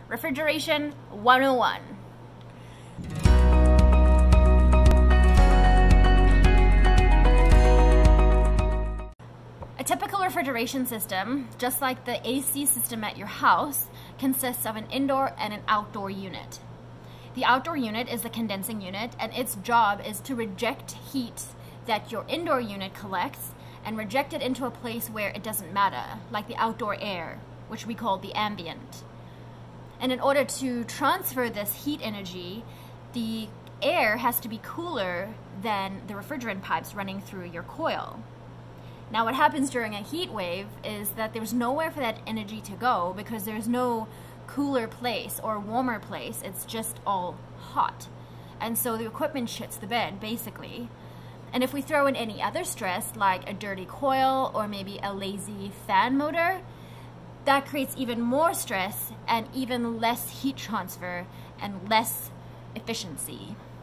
Refrigeration 101. A typical refrigeration system, just like the AC system at your house, consists of an indoor and an outdoor unit. The outdoor unit is the condensing unit, and its job is to reject heat that your indoor unit collects and reject it into a place where it doesn't matter, like the outdoor air, which we call the ambient. And in order to transfer this heat energy, the air has to be cooler than the refrigerant pipes running through your coil. Now what happens during a heat wave is that there's nowhere for that energy to go because there's no cooler place or warmer place, it's just all hot. And so the equipment shits the bed, basically. And if we throw in any other stress, like a dirty coil or maybe a lazy fan motor, that creates even more stress and even less heat transfer and less efficiency.